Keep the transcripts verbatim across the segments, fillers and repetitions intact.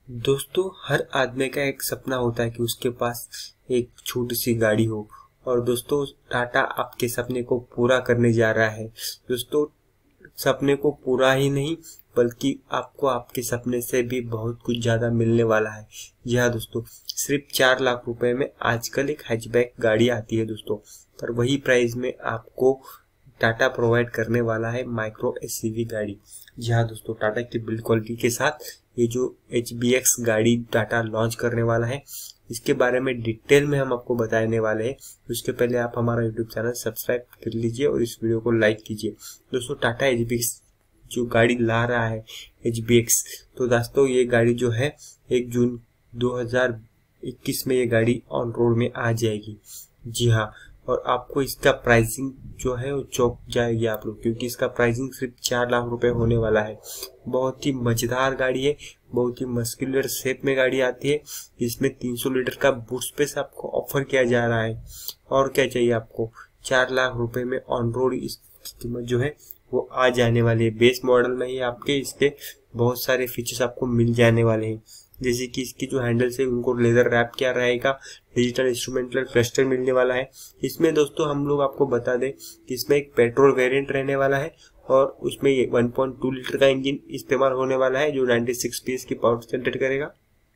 दोस्तों, हर आदमी का एक सपना होता है कि उसके पास एक छोटी सी गाड़ी हो। और दोस्तों, टाटा आपके सपने को पूरा करने जा रहा है। दोस्तों, सपने को पूरा ही नहीं बल्कि आपको आपके सपने से भी बहुत कुछ ज्यादा मिलने वाला है। जी हाँ दोस्तों, सिर्फ चार लाख रुपए में आजकल एक हैचबैक गाड़ी आती है दोस्तों, पर वही प्राइस में आपको टाटा प्रोवाइड करने वाला है माइक्रो एसयूवी गाड़ी। जी हाँ दोस्तों, टाटा की बिल्ड क्वालिटी के साथ ये जो एच बी एक्स गाड़ी टाटा लॉन्च करने वाला है, इसके बारे में डिटेल में हम आपको बताने वाले हैं। उसके पहले आप हमारा यूट्यूब चैनल सब्सक्राइब कर लीजिए और इस वीडियो को लाइक कीजिए। दोस्तों, टाटा एच बी एक्स जो गाड़ी ला रहा है एच बी एक्स, तो दोस्तों ये गाड़ी जो है एक जून दो हज़ार इक्कीस में ये गाड़ी ऑन रोड में आ जाएगी। जी हाँ, और आपको इसका प्राइसिंग जो है वो चौंक जाएगी आप लोग, क्योंकि इसका प्राइसिंग सिर्फ चार लाख रुपए होने वाला है। बहुत ही मजेदार गाड़ी है, बहुत ही मस्कुलर शेप में गाड़ी आती है, जिसमें तीन सौ लीटर का बूट स्पेस आपको ऑफर किया जा रहा है। और क्या चाहिए आपको, चार लाख रुपए में ऑन रोड इस कीमत जो है वो आ जाने वाली है। बेस मॉडल में ही आपके इसके बहुत सारे फीचर्स आपको मिल जाने वाले हैं, जैसे कि इसकी जो हैंडल्स है उनको लेदर रैप किया रहेगा, डिजिटल इंस्ट्रूमेंटल क्लस्टर मिलने वाला है। इसमें दोस्तों हम लोग आपको बता दें कि इसमें एक पेट्रोल वेरिएंट रहने वाला है और उसमें ये वन पॉइंट टू लीटर का इंजन इस्तेमाल होने वाला है जो छियानवे पी एस की पावर जनरेट करेगा।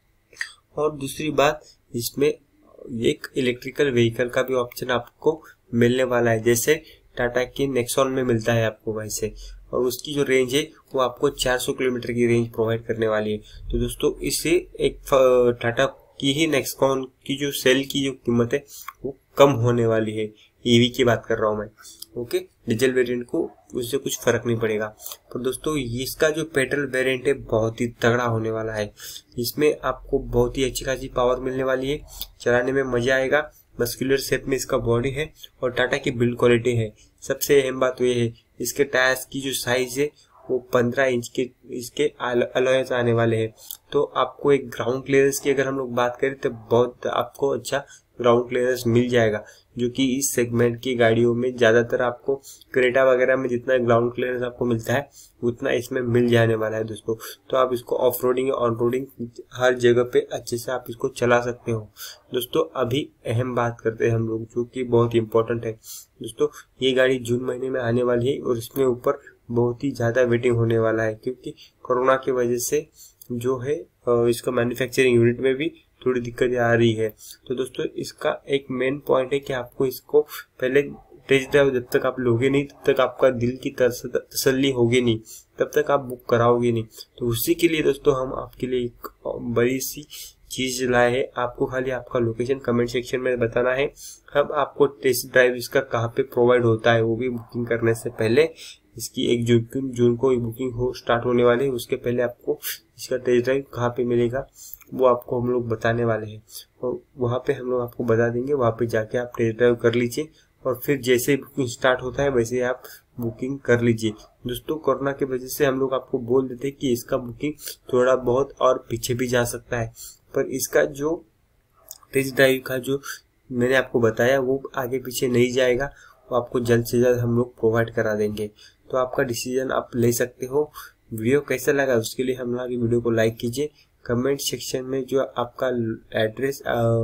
और दूसरी बात, इसमें एक इलेक्ट्रिकल व्हीकल का भी ऑप्शन आपको मिलने वाला है, जैसे टाटा के नेक्सॉन में मिलता है आपको वैसे। और उसकी जो रेंज है वो आपको चार सौ किलोमीटर की रेंज प्रोवाइड करने वाली है। तो दोस्तों, इससे एक टाटा की ही नेक्सॉन की जो सेल की जो कीमत है वो कम होने वाली है। ईवी की बात कर रहा हूँ मैं, ओके। डीजल वेरिएंट को उससे कुछ फर्क नहीं पड़ेगा। पर दोस्तों, इसका जो पेट्रोल वेरिएंट है बहुत ही तगड़ा होने वाला है। इसमें आपको बहुत ही अच्छी खासी पावर मिलने वाली है, चलाने में मजा आएगा। मस्कुलर शेप में इसका बॉडी है और टाटा की बिल्ड क्वालिटी है। सबसे अहम बात तो ये है, इसके टायर्स की जो साइज है वो पंद्रह इंच के इसके अलॉयस आने वाले हैं। तो आपको एक ग्राउंड क्लियरेंस की अगर हम लोग बात करें तो बहुत आपको अच्छा ग्राउंड क्लियरेंस मिल जाएगा, जो कि इस सेगमेंट की गाड़ियों में ज्यादातर आपको क्रेटा वगैरह में जितना ग्राउंड क्लियरेंस आपको मिलता है उतना इसमें मिल जाने वाला है दोस्तों। तो आप इसको ऑफ रोडिंग ऑन रोडिंग हर जगह पे अच्छे से आप इसको चला सकते हो। दोस्तों, अभी अहम बात करते हैं हम लोग, जो कि बहुत इंपॉर्टेंट है। दोस्तों, ये गाड़ी जून महीने में आने वाली है और इसमें ऊपर बहुत ही ज्यादा वेटिंग होने वाला है, क्योंकि कोरोना की वजह से जो है इसका मैन्युफैक्चरिंग यूनिट में भी थोड़ी दिक्कतें आ रही है। तो दोस्तों, इसका एक मेन पॉइंट है कि आपको इसको पहले टेस्ट ड्राइव जब तक आप लोगे नहीं तब तक आपका दिल की तसल्ली होगी नहीं, तब तक आप बुक कराओगे नहीं। तो उसी के लिए दोस्तों हम आपके लिए एक बड़ी सी चीज लाए हैं। आपको खाली आपका लोकेशन कमेंट सेक्शन में बताना है, हम आपको टेस्ट ड्राइव इसका कहाँ पे प्रोवाइड होता है वो भी बुकिंग करने से पहले। इसकी एक जून जून को बुकिंग हो स्टार्ट होने वाली है, उसके पहले आपको इसका टेस्ट ड्राइव कहाँ पे मिलेगा वो आपको हम लोग बताने वाले हैं। और वहाँ पे हम लोग आपको बता देंगे, वहाँ पे जाके आप टेस्ट ड्राइव कर लीजिए और फिर जैसे ही बुकिंग स्टार्ट होता है वैसे ही आप बुकिंग कर लीजिए। दोस्तों, कोरोना की वजह से हम लोग आपको बोल देते हैं कि इसका बुकिंग थोड़ा बहुत और पीछे भी जा सकता है, पर इसका जो टेस्ट ड्राइव का जो मैंने आपको बताया वो आगे पीछे नहीं जाएगा, वो आपको जल्द से जल्द हम लोग प्रोवाइड करा देंगे। तो आपका डिसीजन आप ले सकते हो। वीडियो कैसा लगा उसके लिए हम लोग वीडियो को लाइक कीजिए। कमेंट सेक्शन में जो आपका एड्रेस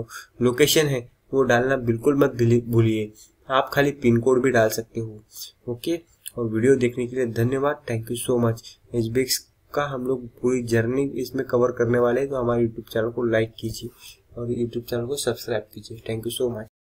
लोकेशन है वो डालना बिल्कुल मत भूलिए। आप खाली पिन कोड भी डाल सकते हो, ओके। और वीडियो देखने के लिए धन्यवाद, thank you so much. H B X का हम लोग पूरी जर्नी इसमें कवर करने वाले हैं, तो हमारे यूट्यूब चैनल को लाइक कीजिए और यूट्यूब चैनल को सब्सक्राइब कीजिए। Thank you so much.